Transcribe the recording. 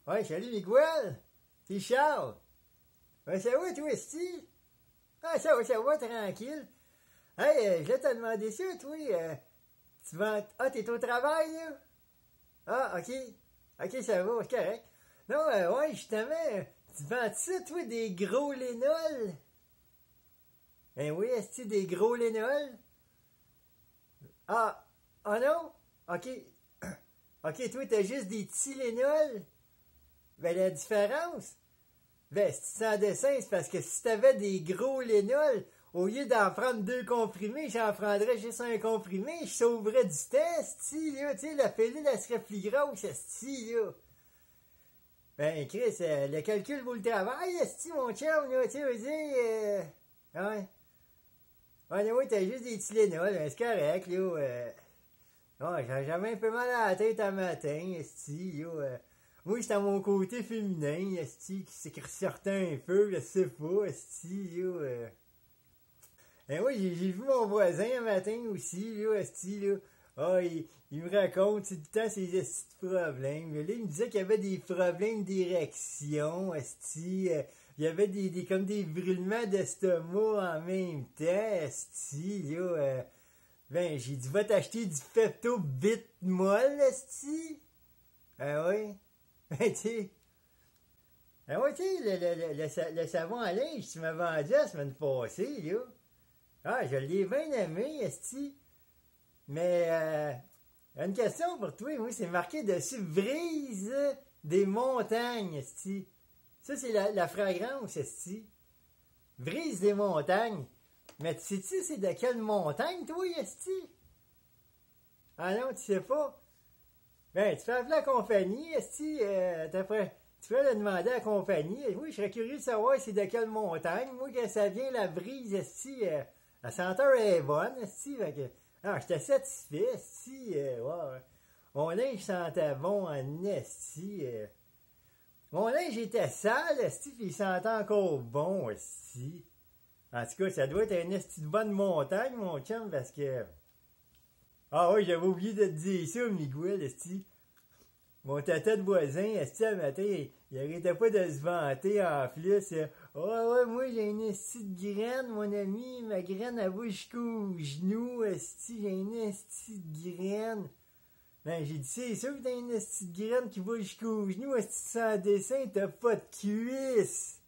Ouais, salut Miguel! C'est Charles! Ouais, ça va, toi, esti? Ah, ça va, tranquille. Hey, je voulais te demander ça, toi, tu vas... Ah, t'es au travail, là? Ah, ok. Ok, ça va, c'est correct. Non, ouais, justement, tu vends ça, toi, des gros lénols? Ben oui, esti, des gros lénols? Ah, ah non? Ok. Ok, toi, t'as juste des petits lénols? Ben, la différence? Ben, si tu sans dessin, c'est parce que si t'avais des gros Lénol, au lieu d'en prendre deux comprimés, j'en prendrais juste un comprimé, je sauverais du temps, esti, là, tu sais, la pilule, elle serait plus grosse, esti, là. Ben, Chris, le calcul vaut le travail, esti, mon chum, là, tu sais, veux dire, ouais. Ouais, oui, t'as juste des petits Lénol, ben, c'est correct, là, ouais, j'avais un peu mal à la tête un matin, esti, là, moi, j'étais à mon côté féminin, esti, qui ressortait un peu, je sais pas, esti, là, Et moi, j'ai vu mon voisin un matin aussi, là, esti, là. Ah, il me raconte, c'est tout le temps ses estis de problèmes. Là, il me disait qu'il y avait des problèmes d'érection, esti. Il y avait comme des brûlements d'estomac en même temps, esti, là. Ben, j'ai dit, va t'acheter du Pepto-Bismol, esti. Ah oui. Ben, tu sais. Ah ouais, tu sais, le savon à linge, tu m'as vendu la semaine passée, là. Ah, je l'ai bien aimé, esti. Mais, une question pour toi, oui, c'est marqué dessus Brise des montagnes, esti. Ça, c'est la fragrance, esti. Brise des montagnes. Mais tu sais-tu, c'est de quelle montagne, toi, esti? Ah non, tu sais pas? Ben, tu fais appeler la compagnie, esti, tu peux le demander à la compagnie. Oui, je serais curieux de savoir c'est de quelle montagne. Moi, quand ça vient, la brise, esti, la senteur est bonne, esti, fait que, ah, j'étais satisfait, esti, ouais. Mon linge sentait bon en esti, mon linge était sale, esti, pis il sentait encore bon, esti. En tout cas, ça doit être une esti de bonne montagne, mon chum, parce que, ah oui, j'avais oublié de te dire ça, Miguel, esti. Mon tata de voisin, esti, un matin, il arrêtait pas de se vanter en plus. Ouais, moi j'ai une esti de graine, mon ami, ma graine elle va jusqu'au genou, esti, j'ai une esti de graine. Ben j'ai dit, c'est sûr que t'as une esti de graine qui va jusqu'au genou, esti sans dessin, t'as pas de cuisse.